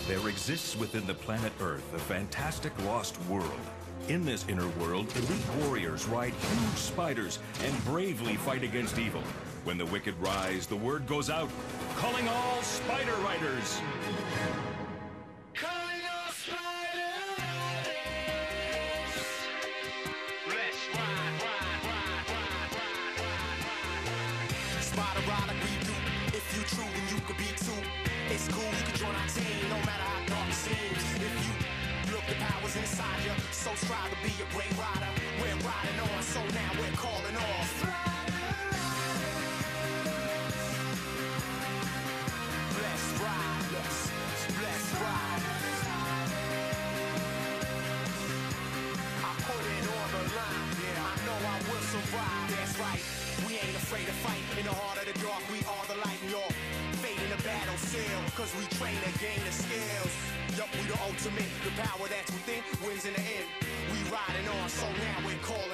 There exists within the planet Earth a fantastic lost world. In this inner world, elite warriors ride huge spiders and bravely fight against evil. When the wicked rise, the word goes out, calling all spider riders. Calling all spider riders. Let's ride, ride, ride, ride, ride, ride, ride. Spider rider, we do. If you true, then you could be too. It's cool, you can join our team, no matter how dark it seems. If you look, the power's inside you, so strive to be a great rider. We're riding on, so now we're calling off. Let's ride, let's ride. I put it on the line, yeah, I know I will survive. That's right, we ain't afraid to fight. In the heart of the dark, we are the light, and your fate in the battle seal, cause we train to gain the skills. Yup, we the ultimate, the power that's within wins in the end. We riding on, so now we're calling